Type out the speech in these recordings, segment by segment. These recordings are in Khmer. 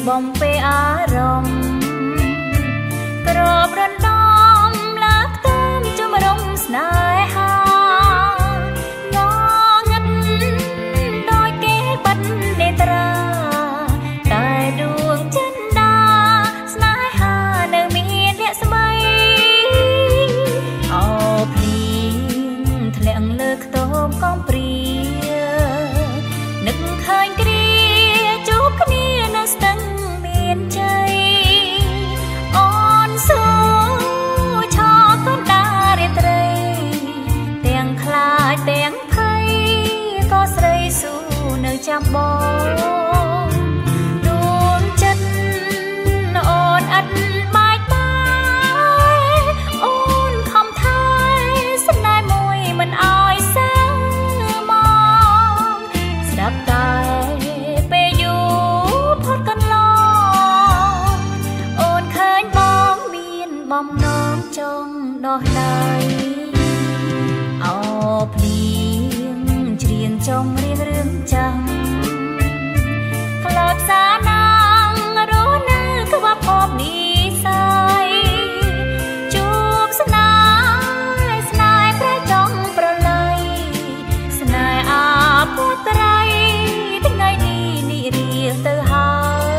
បំពេអารមណ៍ក្របរំដំលើកតាមជំរំស្នេហាងងឹតដោយគេបាត់នេត្រាតែដួងចិនដាស្នេហានៅមានអ្នកស្មីអោភ្លៀងធ្លាក់លើខ្ទមកំព្រានឹកឃើញគ្រាជួបគ្នានៅស្ទឹងមានជ័យអូនសួរឆោកណ្ដារាត្រីទាំងខ្លាចទាំងភ័យក៏ស្រីសួរនៅចាំបងដួងចិត្តអូនឥតបាច់បាយអូនខំថែស្នេហ៍មួយមិនអោយសើមកស្ដាប់តែពេលយូរផុតកន្លងអូនឃើញបងមានបំណងចង់ដោះដៃអោភ្លៀងច្រៀងចង់រៀងរឿងចាំខ្លោចសាណាងរស់នៅក្បត់ភពនិស័យជួបស្នេហ៍ស្នេហ៍ប្រចង់ប្រឡ័យស្នេហ៍អាពុត្រៃថ្ងៃនេះនិរាទៅហើយ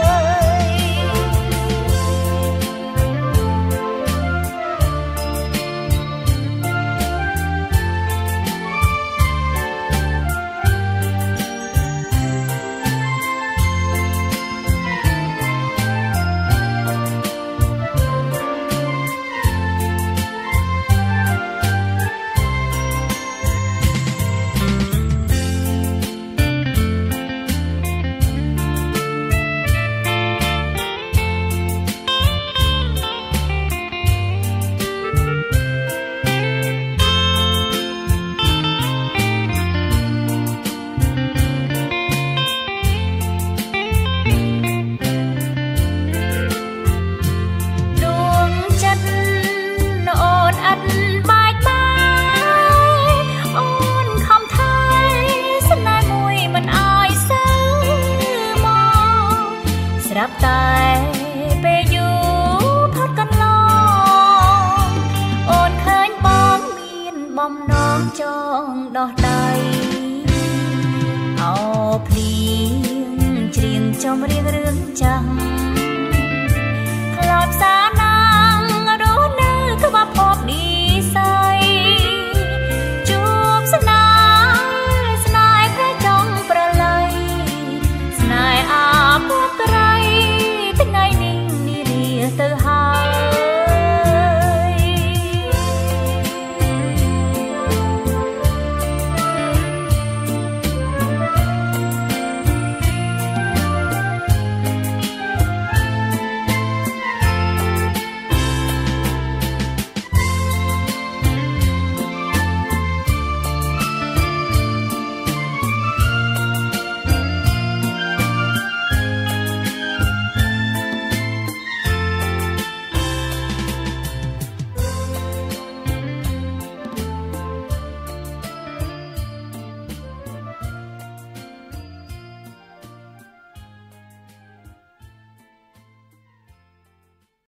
ស្រាប់តែពេលយូរផុតកន្លងអូនឃើញបងមានបំណងចង់ដោះដៃអោភ្លៀងច្រៀងចំរៀងរឿងចាំ